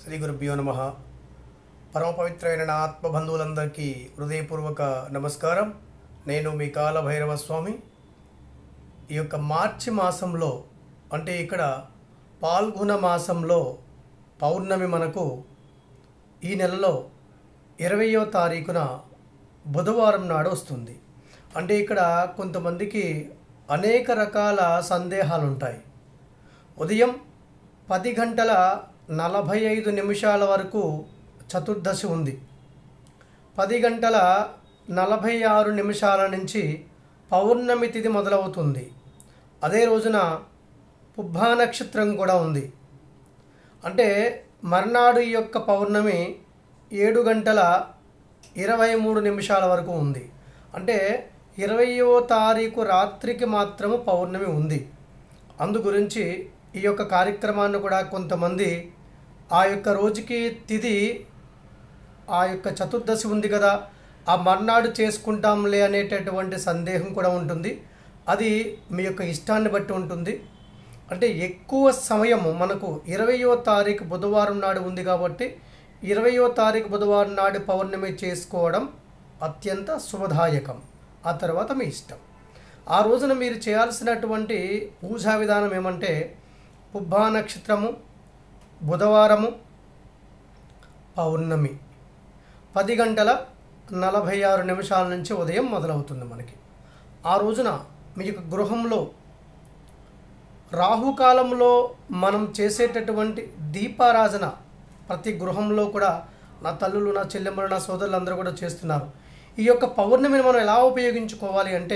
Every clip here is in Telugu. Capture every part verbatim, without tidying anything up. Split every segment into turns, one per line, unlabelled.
శ్రీ గురుభ్యో నమః. పరమ పవిత్రమైన నా ఆత్మబంధువులందరికీ హృదయపూర్వక నమస్కారం. నేను మీ కాలభైరవ స్వామి. ఈ యొక్క మార్చి మాసంలో అంటే ఇక్కడ పాల్గొన మాసంలో పౌర్ణమి మనకు ఈ నెలలో ఇరవయో తారీఖున బుధవారం నాడు వస్తుంది. అంటే ఇక్కడ కొంతమందికి అనేక రకాల సందేహాలు ఉంటాయి. ఉదయం పది గంటల నలభై ఐదు నిమిషాల వరకు చతుర్దశి ఉంది. పది గంటల నలభై ఆరు నిమిషాల నుంచి పౌర్ణమి తిథి మొదలవుతుంది. అదే రోజున పుబ్బా నక్షత్రం కూడా ఉంది. అంటే మర్నాడు ఈ యొక్క పౌర్ణమి ఏడు గంటల ఇరవై మూడు నిమిషాల వరకు ఉంది. అంటే ఇరవయో తారీఖు రాత్రికి మాత్రము పౌర్ణమి ఉంది. అందు గురించి ఈ యొక్క కార్యక్రమాన్ని కూడా కొంతమంది ఆ యొక్క రోజుకి తిథి ఆ యొక్క చతుర్దశి ఉంది కదా, ఆ మర్నాడు చేసుకుంటాంలే అనేటటువంటి సందేహం కూడా ఉంటుంది. అది మీ యొక్క ఇష్టాన్ని బట్టి ఉంటుంది. అంటే ఎక్కువ సమయం మనకు ఇరవయో తారీఖు బుధవారం నాడు ఉంది కాబట్టి ఇరవయో తారీఖు బుధవారం నాడు పౌర్ణమి చేసుకోవడం అత్యంత శుభదాయకం. ఆ తర్వాత మీ ఇష్టం. ఆ రోజున మీరు చేయాల్సినటువంటి పూజా విధానం ఏమంటే పుబ్బా నక్షత్రము, బుధవారము, పౌర్ణమి పది గంటల నలభై ఆరు నిమిషాల నుంచి ఉదయం మొదలవుతుంది మనకి. ఆ రోజున మీ యొక్క గృహంలో రాహుకాలంలో మనం చేసేటటువంటి దీపారాధన ప్రతి గృహంలో కూడా నా తల్లులు, నా చెల్లెమ్మలు, నా సోదరులు అందరూ కూడా చేస్తున్నారు. ఈ యొక్క పౌర్ణమిని మనం ఎలా ఉపయోగించుకోవాలి అంటే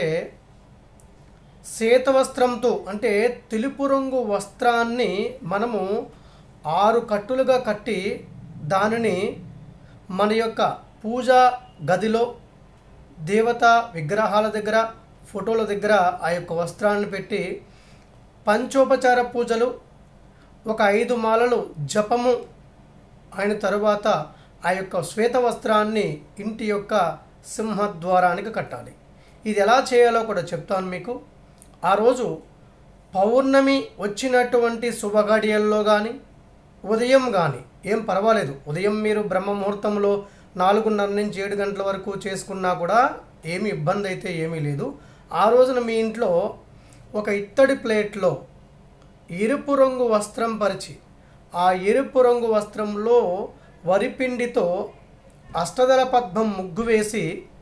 శ్వేత వస్త్రంతో అంటే తెలుపు రంగు వస్త్రాన్ని మనము ఆరు కట్టులుగా కట్టి దానిని మన యొక్క పూజా గదిలో దేవతా విగ్రహాల దగ్గర, ఫోటోల దగ్గర ఆ యొక్క వస్త్రాన్ని పెట్టి పంచోపచార పూజలు ఒక ఐదు మాలలు జపము అయిన తరువాత ఆ యొక్క శ్వేత వస్త్రాన్ని ఇంటి యొక్క సింహద్వారానికి కట్టాలి. ఇది ఎలా చేయాలో కూడా చెప్తాను మీకు. ఆ రోజు పౌర్ణమి వచ్చినటువంటి శుభగడియల్లో కానీ ఉదయం కానీ ఏం పర్వాలేదు. ఉదయం మీరు బ్రహ్మ ముహూర్తంలో నాలుగున్నర నుంచి ఏడు గంటల వరకు చేసుకున్నా కూడా ఏమి ఇబ్బంది అయితే ఏమీ లేదు. ఆ రోజున మీ ఇంట్లో ఒక ఇత్తడి ప్లేట్లో ఎరుపు రంగు వస్త్రం పరిచి ఆ ఎరుపు రంగు వస్త్రంలో వరిపిండితో అష్టదళ పద్మం ముగ్గు వేసి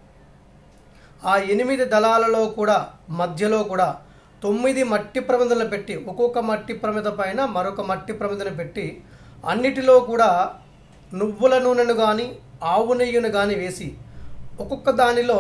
ఆ ఎనిమిది దళాలలో కూడా మధ్యలో కూడా తొమ్మిది మట్టి ప్రమిదలు పెట్టి ఒక్కొక్క మట్టి ప్రమిద పైన మరొక మట్టి ప్రమిదను పెట్టి అన్నిటిలో కూడా నువ్వుల నూనెను కానీ ఆవు నెయ్యిను కానీ వేసి ఒక్కొక్క దానిలో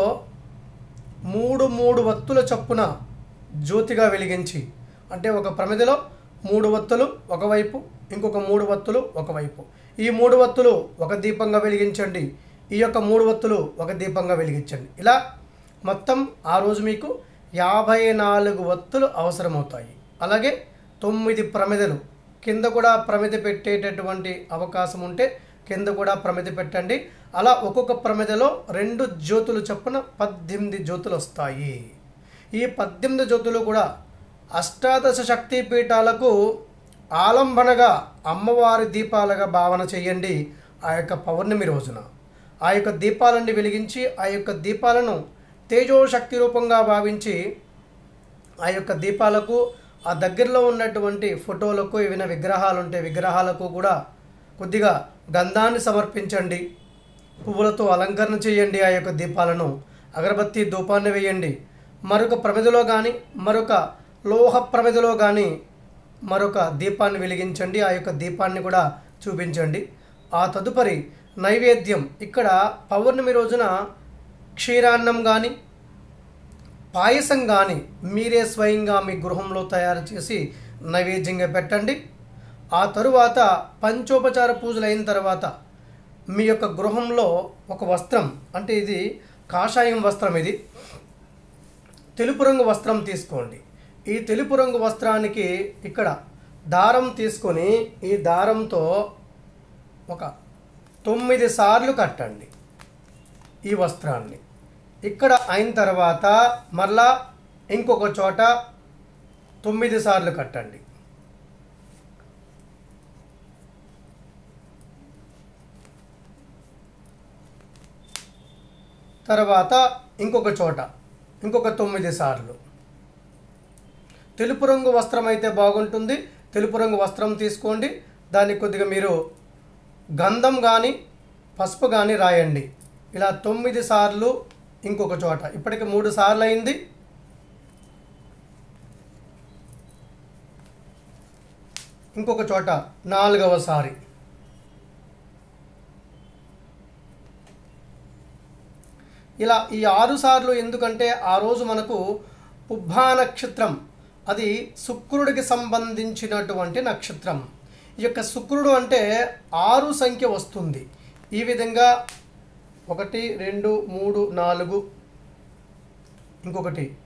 మూడు మూడు వత్తుల చొప్పున జ్యోతిగా వెలిగించి అంటే ఒక ప్రమిదలో మూడు వత్తులు ఒకవైపు, ఇంకొక మూడు వత్తులు ఒకవైపు, ఈ మూడు వత్తులు ఒక దీపంగా వెలిగించండి, ఈ యొక్క మూడు వత్తులు ఒక దీపంగా వెలిగించండి. ఇలా మొత్తం ఆ రోజు మీకు యాభై నాలుగు వత్తులు అవసరమవుతాయి. అలాగే తొమ్మిది ప్రమిదలు కింద కూడా ప్రమిద పెట్టేటటువంటి అవకాశం ఉంటే కింద కూడా ప్రమిద పెట్టండి. అలా ఒక్కొక్క ప్రమిదలో రెండు జ్యోతులు చొప్పున పద్దెనిమిది జ్యోతులు వస్తాయి. ఈ పద్దెనిమిది జ్యోతులు కూడా అష్టాదశ శక్తి పీఠాలకు ఆలంబనగా అమ్మవారి దీపాలుగా భావన చేయండి. ఆ యొక్క పౌర్ణమి రోజున ఆ యొక్క దీపాలన్నీ వెలిగించి ఆ యొక్క దీపాలను తేజోశక్తి రూపంగా భావించి ఆ యొక్క దీపాలకు ఆ దగ్గరలో ఉన్నటువంటి ఫోటోలకు ఏవైనా విగ్రహాలు ఉంటే విగ్రహాలకు కూడా కొద్దిగా గంధాన్ని సమర్పించండి. పువ్వులతో అలంకరణ చేయండి. ఆ యొక్క దీపాలను అగరబత్తి ధూపాన్ని వేయండి. మరొక ప్రమిదలో కానీ మరొక లోహ ప్రమిదలో కానీ మరొక దీపాన్ని వెలిగించండి. ఆ యొక్క దీపాన్ని కూడా చూపించండి. ఆ తదుపరి నైవేద్యం ఇక్కడ పౌర్ణమి రోజున క్షీరాన్నం కానీ పాయసం కానీ మీరే స్వయంగా మీ గృహంలో తయారు చేసి నైవేద్యంగా పెట్టండి. ఆ తరువాత పంచోపచార పూజలు అయిన తర్వాత మీ యొక్క గృహంలో ఒక వస్త్రం అంటే ఇది కాషాయం వస్త్రం, ఇది తెలుపు రంగు వస్త్రం తీసుకోండి. ఈ తెలుపు రంగు వస్త్రానికి ఇక్కడ దారం తీసుకొని ఈ దారంతో ఒక తొమ్మిది సార్లు కట్టండి ఈ వస్త్రాన్ని. ఇక్కడ అయిన తర్వాత మళ్ళా ఇంకొక చోట తొమ్మిది సార్లు కట్టండి. తర్వాత ఇంకొక చోట ఇంకొక తొమ్మిది సార్లు. తెలుపు రంగు వస్త్రం అయితే బాగుంటుంది. తెలుపు రంగు వస్త్రం తీసుకోండి, దానికి కొద్దిగా మీరు గంధం కానీ పసుపు కానీ రాయండి. ఇలా తొమ్మిది సార్లు ఇంకొక చోట. ఇప్పటికి మూడు సార్లు అయింది. ఇంకొక చోట నాలుగవసారి. ఇలా ఈ ఆరు సార్లు ఎందుకంటే ఆ రోజు మనకు పుబ్బా నక్షత్రం, అది శుక్రుడికి సంబంధించినటువంటి నక్షత్రం. ఈ యొక్క శుక్రుడు అంటే ఆరు సంఖ్య వస్తుంది. ఈ విధంగా ఒకటి రెండు మూడు నాలుగు, ఇంకొకటి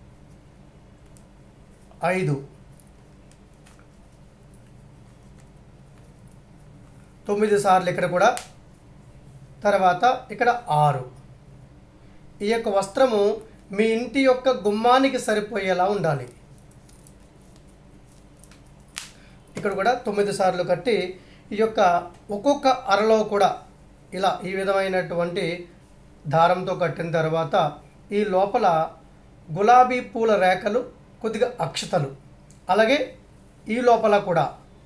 ఐదు, తొమ్మిది సార్లు ఇక్కడ కూడా, తర్వాత ఇక్కడ ఆరు. ఈ యొక్క వస్త్రము మీ ఇంటి యొక్క గుమ్మానికి సరిపోయేలా ఉండాలి. ఇక్కడ కూడా తొమ్మిది సార్లు కట్టి ఈ యొక్క ఒక్కొక్క అరలో కూడా ఇలా ఈ విధమైనటువంటి దారంతో కట్టిన తర్వాత ఈ లోపల గులాబీ పూల రేఖలు, కొద్దిగా అక్షతలు, అలాగే ఈ లోపల కూడా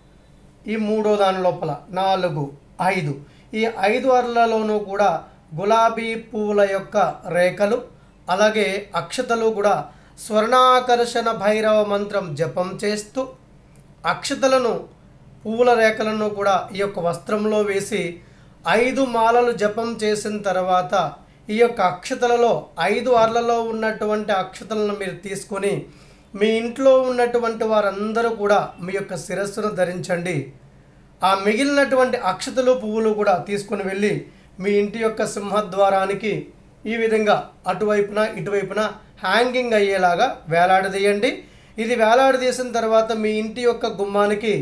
ఈ మూడో దాని లోపల నాలుగు ఐదు, ఈ ఐదు అరలలోనూ కూడా గులాబీ పువ్వుల యొక్క రేఖలు అలాగే అక్షతలు కూడా స్వర్ణాకర్షణ భైరవ మంత్రం జపం చేస్తూ అక్షతలను పువ్వుల రేఖలను కూడా ఈ యొక్క వస్త్రంలో వేసి ఐదు మాలలు జపం చేసిన తర్వాత ఈ యొక్క అక్షతలలో ఐదు అర్లలో ఉన్నటువంటి అక్షతలను మీరు తీసుకొని మీ ఇంట్లో ఉన్నటువంటి వారందరూ కూడా మీ యొక్క శిరస్సును ధరించండి. ఆ మిగిలినటువంటి అక్షతలు పువ్వులు కూడా తీసుకొని వెళ్ళి మీ ఇంటి యొక్క సింహద్వారానికి ఈ విధంగా అటువైపున ఇటువైపున హ్యాంగింగ్ అయ్యేలాగా వేలాడదీయండి. ఇది వేలాడదీసిన తర్వాత మీ ఇంటి యొక్క గుమ్మానికి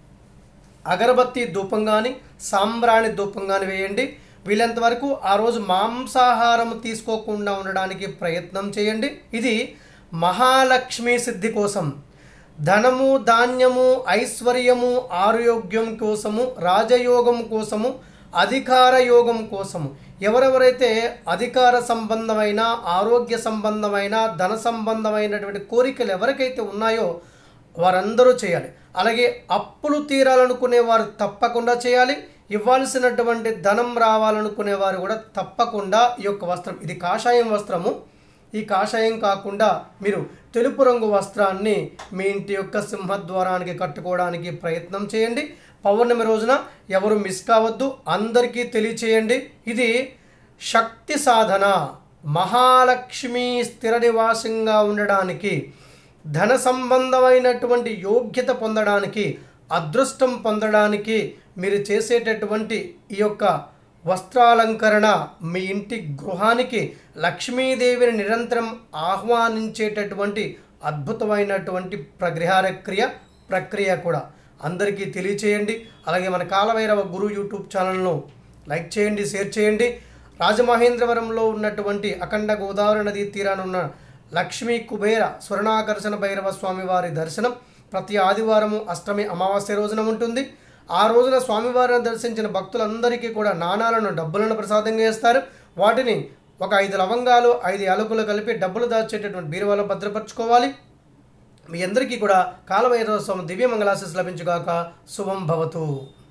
అగరబత్తి ధూపం కానీ సాంబ్రాణి ధూపం కానీ వేయండి. వీళ్ళంత వరకు ఆ రోజు మాంసాహారం తీసుకోకుండా ఉండడానికి ప్రయత్నం చేయండి. ఇది మహాలక్ష్మి సిద్ధి కోసం, ధనము ధాన్యము ఐశ్వర్యము ఆరోగ్యం కోసము, రాజయోగం కోసము, అధికార యోగం కోసము, ఎవరెవరైతే అధికార సంబంధమైన ఆరోగ్య సంబంధమైన ధన సంబంధమైనటువంటి కోరికలు ఎవరికైతే ఉన్నాయో వారందరూ చేయాలి. అలాగే అప్పులు తీరాలనుకునే వారు తప్పకుండా చేయాలి. ఇవ్వాల్సినటువంటి ధనం రావాలనుకునే వారు కూడా తప్పకుండా ఈ యొక్క వస్త్రం, ఇది కాషాయం వస్త్రము, ఈ కాషాయం కాకుండా మీరు తెలుపు రంగు వస్త్రాన్ని మీ ఇంటి యొక్క సింహద్వారానికి కట్టుకోవడానికి ప్రయత్నం చేయండి. పౌర్ణమి రోజున ఎవరు మిస్ కావద్దు, అందరికీ తెలియచేయండి. ఇది శక్తి సాధన, మహాలక్ష్మి స్థిర నివాసంగా ఉండడానికి, ధన సంబంధమైనటువంటి యోగ్యత పొందడానికి, అదృష్టం పొందడానికి మీరు చేసేటటువంటి ఈ యొక్క వస్త్రాలంకరణ మీ ఇంటి గృహానికి లక్ష్మీదేవిని నిరంతరం ఆహ్వానించేటటువంటి అద్భుతమైనటువంటి ప్రగ్రహార క్రియ ప్రక్రియ కూడా అందరికీ తెలియచేయండి. అలాగే మన కాలభైరవ గురు యూట్యూబ్ ఛానల్ను లైక్ చేయండి, షేర్ చేయండి. రాజమహేంద్రవరంలో ఉన్నటువంటి అఖండ గోదావరి నదీ తీరాన ఉన్న లక్ష్మీ కుబేర స్వర్ణాకర్షణ భైరవ స్వామి వారి దర్శనం ప్రతి ఆదివారము అష్టమి అమావాస్య రోజున ఉంటుంది. ఆ రోజున స్వామివారిని దర్శించిన భక్తులందరికీ కూడా నాణాలను, డబ్బులను ప్రసాదంగా ఇస్తారు. వాటిని ఒక ఐదు లవంగాలు ఐదు యాలకులు కలిపి డబ్బులు దాచేటటువంటి బీరువాలో భద్రపరచుకోవాలి. మీ అందరికీ కూడా కాలభైరవ స్వామి దివ్య మంగళాశీస్సులు లభించుగాక. శుభం భవతు.